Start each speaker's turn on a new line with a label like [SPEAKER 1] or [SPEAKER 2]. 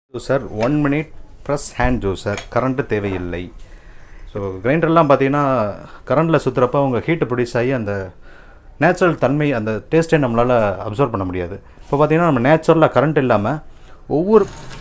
[SPEAKER 1] Juicer 1 minute press hand juicer, current தேவையில்லை. So கிரைண்டர்லாம் பார்த்தீங்கன்னா கரண்டில் சுற்றுறப்ப அவங்க ஹீட்டு ப்ரொடியூஸ் ஆகி அந்த நேச்சுரல் தன்மை அந்த டேஸ்ட்டே நம்மளால் அப்சர்வ் பண்ண முடியாது. இப்போ பார்த்தீங்கன்னா நம்ம நேச்சுரலாக கரண்ட் இல்லாமல் ஒவ்வொரு